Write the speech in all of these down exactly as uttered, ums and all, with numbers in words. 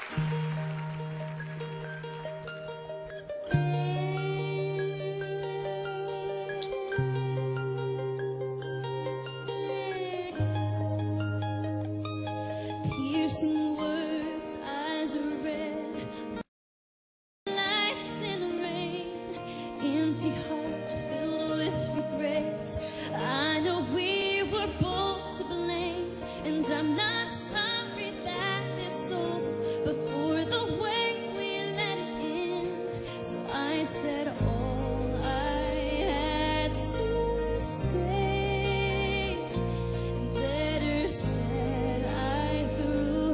Piercing words, eyes are red, lights in the rain, empty heart filled with regret. I know we were both to blame, and I'm not sorry that it's over, but for the way we let it end. So I said all I had to say, and better said I threw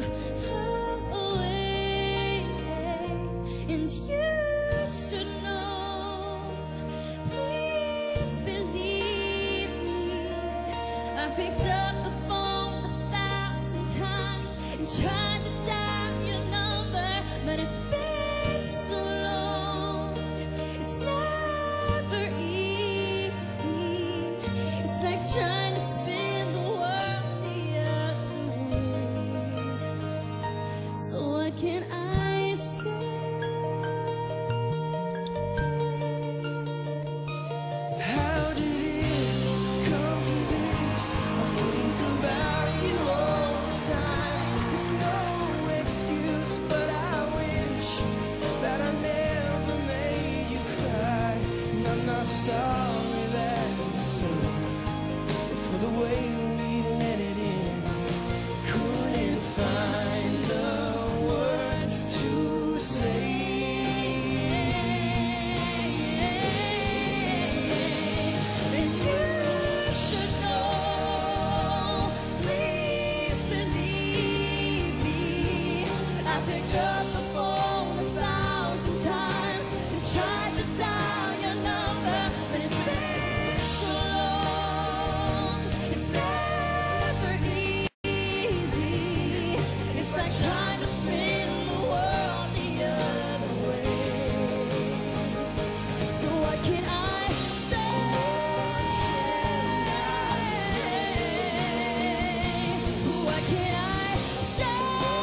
away. And you should know, please believe me, I picked up the phone a thousand times and tried to dial your number, but it's been so long. It's never easy. It's like trying to spin the world the other way. So what can I say? How did it come to this? I think about you all the time. There's no excuse, but I wish that I never made you cry. And I'm not sorry that it's over, but for the way we let it in. Couldn't find the words to say. And you should know, please believe me, I picked up the phone a thousand times and tried to dial your number, but it's been so long. It's never easy. It's like trying to spin the world the other way. So what can I say? What can I say?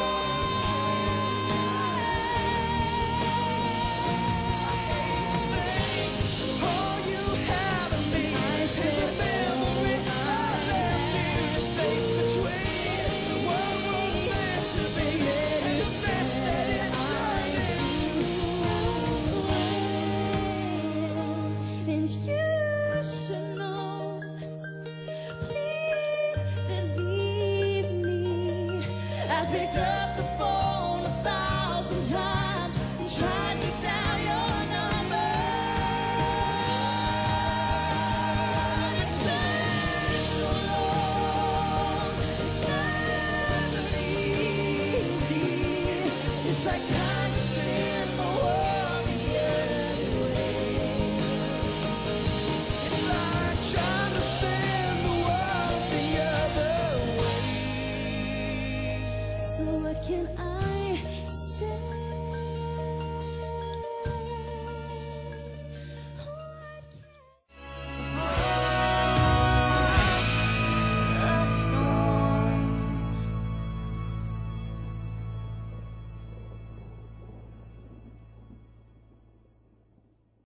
All you have of me is a memory I left in the space between what was meant to be and the smash that it turned into. And you should know, please believe me, I picked up the